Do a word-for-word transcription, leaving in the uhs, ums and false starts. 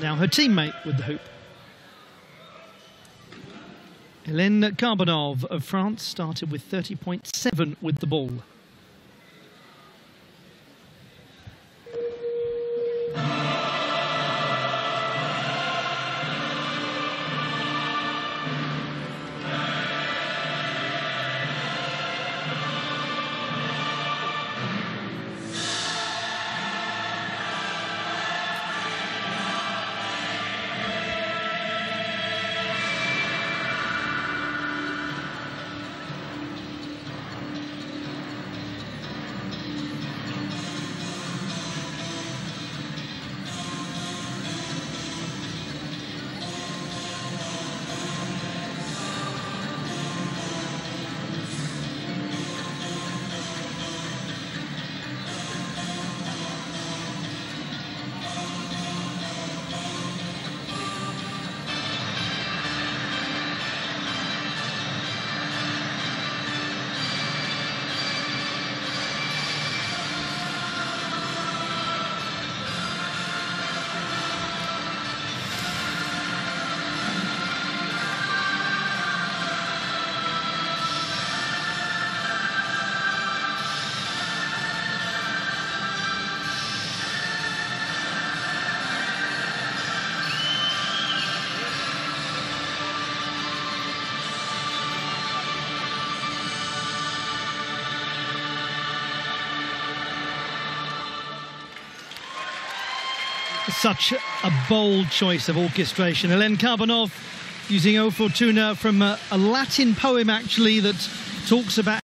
now her teammate with the hoop. Helene Karbanov of France started with thirty point seven with the ball. Such a bold choice of orchestration. Helene Karbanov using O Fortuna from a, a Latin poem, actually, that talks about